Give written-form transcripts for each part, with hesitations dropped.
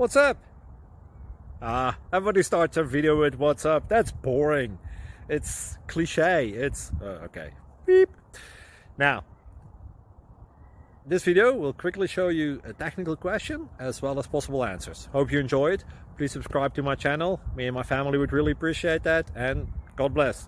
What's up? Everybody starts a video with what's up. That's boring. It's cliche. It's okay. Beep. Now, this video will quickly show you a technical question as well as possible answers. Hope you enjoy it. Please subscribe to my channel. Me and my family would really appreciate that, and God bless.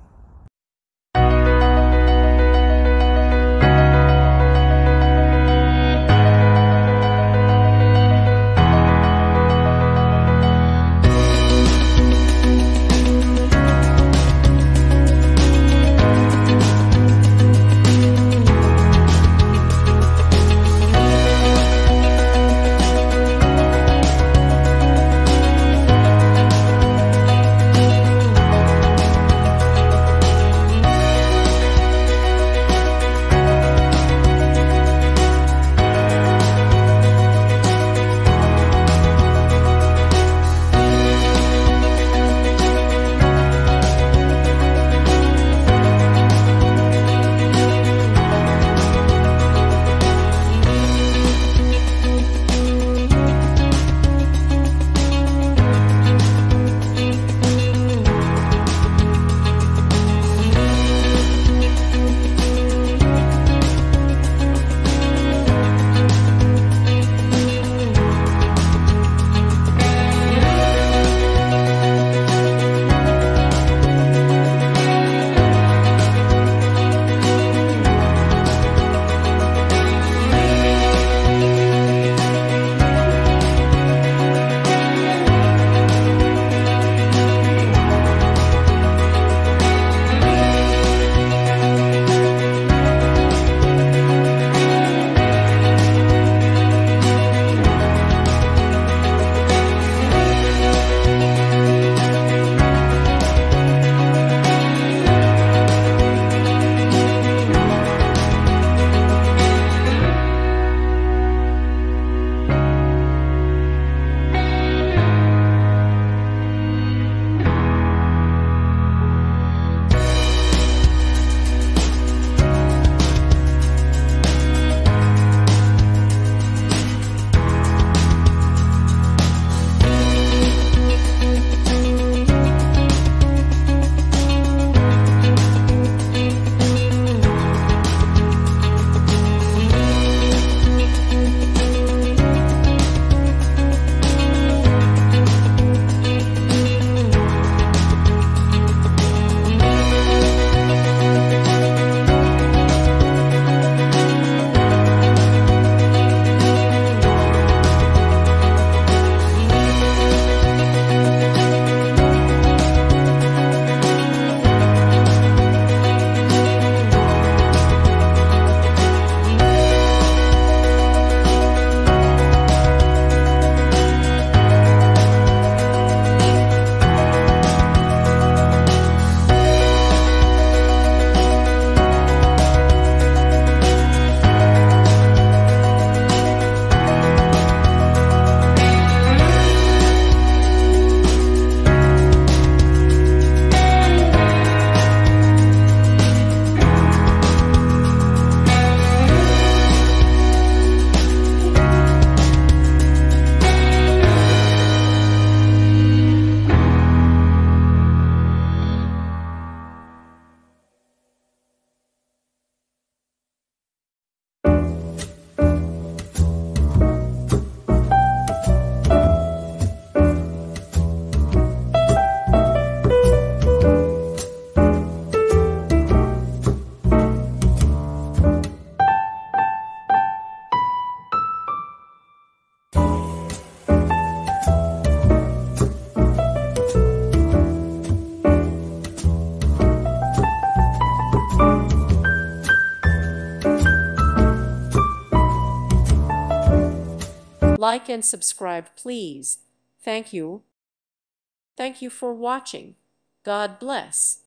Like and subscribe, please. Thank you. Thank you for watching. God bless.